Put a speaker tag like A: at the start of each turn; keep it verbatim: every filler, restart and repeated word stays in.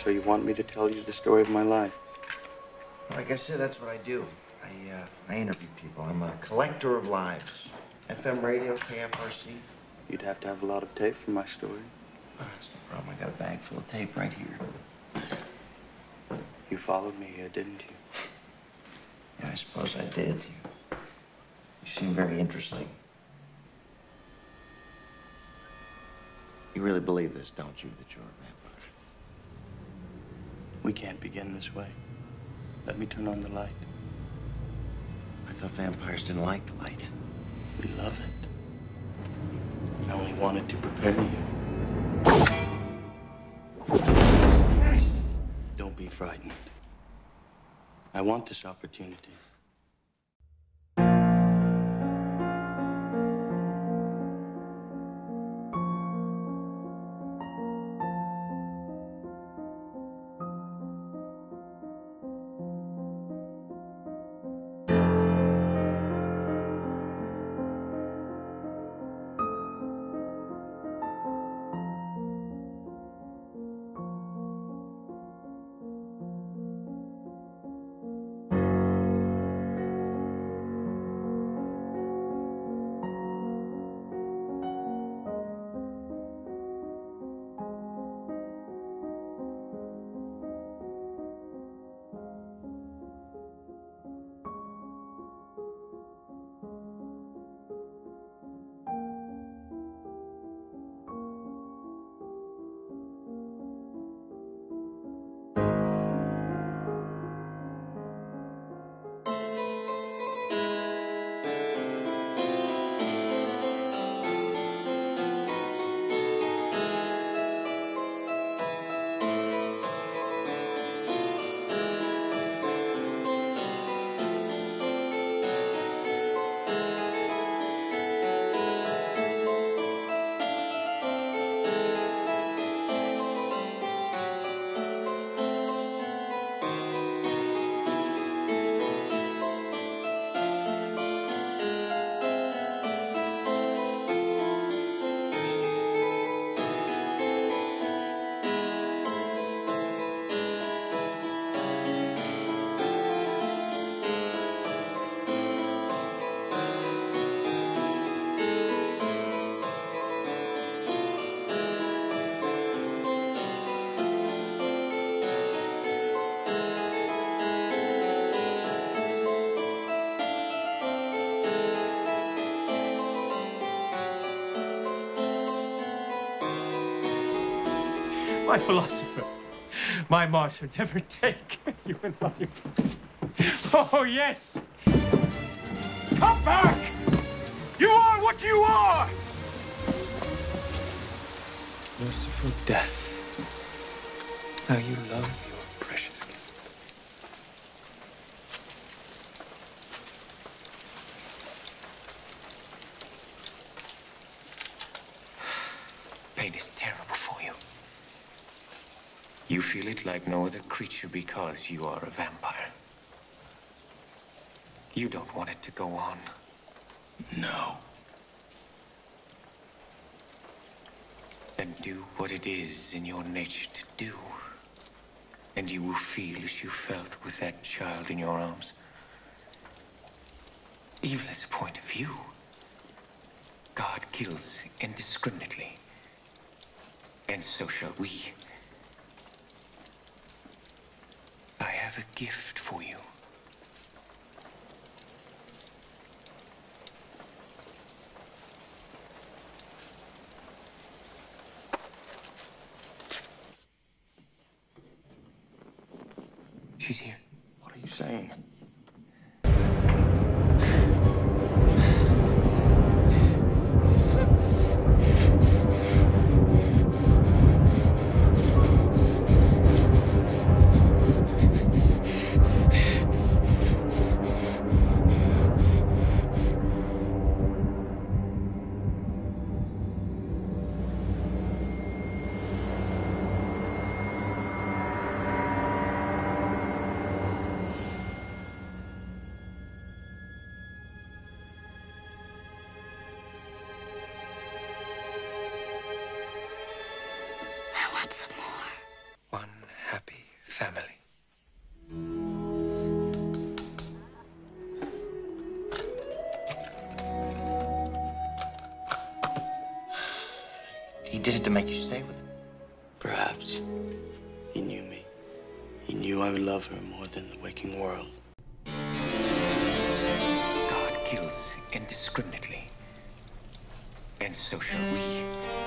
A: So you want me to tell you the story of my life?
B: Well, like I said, that's what I do. I, uh, I interview people. I'm a collector of lives. F M radio, K F R C.
A: You'd have to have a lot of tape for my story.
B: Oh, that's no problem. I got a bag full of tape right here.
A: You followed me here, didn't you?
B: Yeah, I suppose I did. You, you seem very interesting. You really believe this, don't you, that you're a vampire?
A: We can't begin this way. Let me turn on the light.
B: I thought vampires didn't like the light.
A: We love it. I only wanted to prepare you.
B: Christ!
A: Don't be frightened. I want this opportunity.
C: My philosopher, my martyr, never take you in life. Oh, yes! Come back! You are what you are!
A: Merciful death. How you love your precious gift.
D: Pain is terrible for you. You feel it like no other creature because you are a vampire. You don't want it to go on.
A: No.
D: Then do what it is in your nature to do. And you will feel as you felt with that child in your arms. Evil is a point of view. God kills indiscriminately. And so shall we. I have a gift for you. She's here.
A: What are you saying?
D: One happy family.
B: He did it to make you stay with him.
A: Perhaps. He knew me. He knew I would love her more than the waking world.
D: God kills indiscriminately. And so shall we.